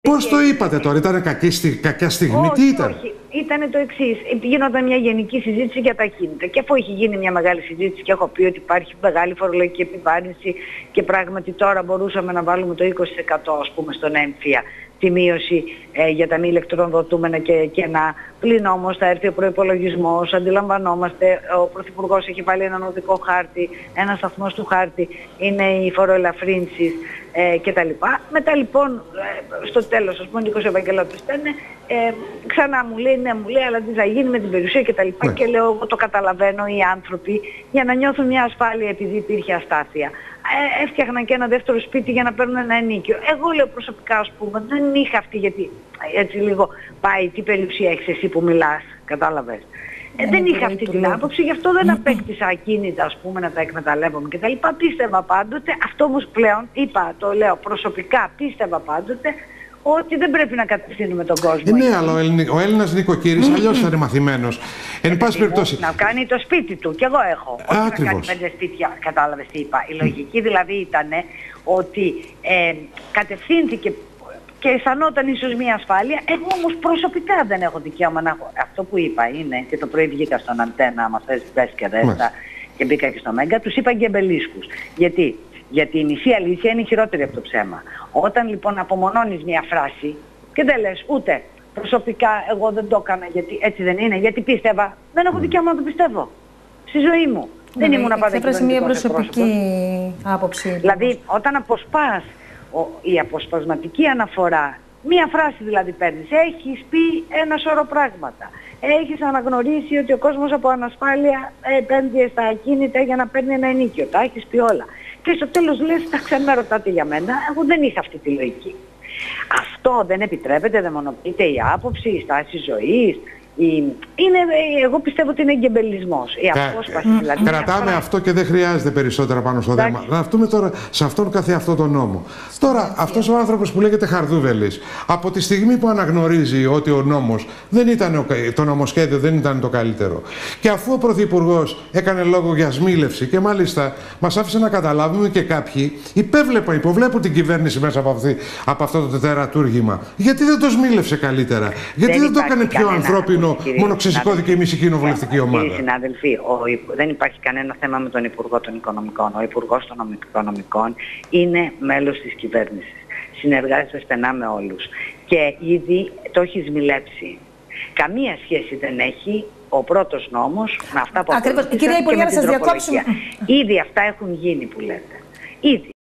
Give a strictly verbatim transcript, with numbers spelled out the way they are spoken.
Πώς το είπατε τώρα, ήταν κακή, κακιά στιγμή, όχι, τι ήταν? Όχι, ήταν το εξής. Γίνονταν μια γενική συζήτηση για τα ακίνητα. Και αφού έχει γίνει μια μεγάλη συζήτηση και έχω πει ότι υπάρχει μεγάλη φορολογική επιβάρυνση και πράγματι τώρα μπορούσαμε να βάλουμε το είκοσι τοις εκατό ας πούμε στον έμφυα τη μείωση ε, για τα μη ηλεκτροδοτούμενα και κενά. Πλην όμως θα έρθει ο προϋπολογισμός, αντιλαμβανόμαστε, ο Πρωθυπουργός έχει βάλει έναν οδικό χάρτη, ένας σταθμός του χάρτη είναι οι φοροελαφρύνσεις ε, κτλ. Μετά λοιπόν ε, στο τέλος, ας πούμε, ο Νίκος Ευαγγελάτος ήταν, ε, ξανά μου λέει, ναι μου λέει, αλλά τι θα γίνει με την περιουσία κτλ. Ναι. Και λέω, εγώ το καταλαβαίνω, οι άνθρωποι για να νιώθουν μια ασφάλεια επειδή υπήρχε αστάθεια. Ε, έφτιαχναν και ένα δεύτερο σπίτι για να παίρνουν ένα ενίκιο. Εγώ λέω προσωπικά, ας πούμε, δεν είχα αυτή, γιατί έτσι λίγο πάει, τι περιουσία έχεις εσύ που μιλάς, κατάλαβες. Ε, δεν είχα αυτή την άποψη, γι' αυτό δεν απέκτησα ακίνητα, ας πούμε, να τα εκμεταλλεύομαι κτλ. Πίστευα πάντοτε, αυτό όμως πλέον, είπα, το λέω προσωπικά, πίστευα πάντοτε ότι δεν πρέπει να κατευθύνουμε τον κόσμο. Ε, ναι, αλλά ο, Έλλην, ο Έλληνας νοικοκύρης αλλιώς ήταν μαθημένος. Εν πάση περιπτώσει. Να κάνει το σπίτι του, κι εγώ έχω. Όχι να κάνει πέντε σπίτια, κατάλαβες τι είπα. Η λογική δηλαδή ήταν ότι ε, κατευθύνθηκε και αισθανόταν ίσως μια ασφάλεια. Εγώ όμως προσωπικά δεν έχω δικαίωμα να έχω. Αυτό που είπα είναι, και το πρωί βγήκα στον Αντένα, άμα θες πες και δέστα, και μπήκα και στο Μέγκα, τους είπα γκεμπελίσκους. Γιατί? Γιατί η μισή αλήθεια είναι χειρότερη από το ψέμα. Όταν λοιπόν απομονώνεις μια φράση και δεν λες ούτε προσωπικά εγώ δεν το έκανα γιατί έτσι δεν είναι, γιατί πίστευα, δεν έχω δικαίωμα να το πιστεύω. Στη ζωή μου. Δεν ήμουν πάντα κυβερνητικός. Εξέφρασε μια προσωπική άποψη. Δηλαδή όταν αποσπάς, ο, η αποσπασματική αναφορά, μία φράση δηλαδή παίρνεις, έχεις πει ένα σώρο πράγματα. Έχεις αναγνωρίσει ότι ο κόσμος από ανασφάλεια επένδυε στα ακίνητα για να παίρνει ένα ενίκιο. Τα έχεις πει όλα. Και στο τέλος λες, τα ξανά ρωτάτε για μένα, εγώ δεν είχα αυτή τη λογική. Αυτό δεν επιτρέπεται, δαιμονοποιείται η άποψη, η στάση ζωής. Η... Είναι, εγώ πιστεύω ότι είναι εγκεμπελισμός. Η απόσπαση δηλαδή. Κρατάμε φορά... αυτό και δεν χρειάζεται περισσότερα πάνω στο θέμα. Να αυτούμε τώρα σε αυτόν καθε αυτό τον νόμο. Τώρα, αυτός ο άνθρωπος που λέγεται Χαρδούβελης, από τη στιγμή που αναγνωρίζει ότι ο νόμος δεν ήταν, το νομοσχέδιο δεν ήταν το καλύτερο, και αφού ο Πρωθυπουργός έκανε λόγο για σμήλευση και μάλιστα μας άφησε να καταλάβουμε και κάποιοι υπέβλεπαν, υποβλέπουν την κυβέρνηση μέσα από, αυτή, από αυτό το τετραετούργημα. Γιατί δεν το σμήλευσε καλύτερα, γιατί δεν, δεν το έκανε πιο ανθρώπινο? Μονοξεσηκώθηκε η μισή κοινοβουλευτική ομάδα. Κύριοι συνάδελφοι, ο, δεν υπάρχει κανένα θέμα με τον Υπουργό των Οικονομικών. Ο Υπουργός των Οικονομικών είναι μέλος της κυβέρνησης. Συνεργάζεται στενά με όλους. Και ήδη το έχει σμιλέψει. Καμία σχέση δεν έχει ο πρώτος νόμος με αυτά που ακριβώς. Κυρία Υπουργέ, να σας διακόψουμε. Ήδη αυτά έχουν γίνει που λέτε. Ήδη.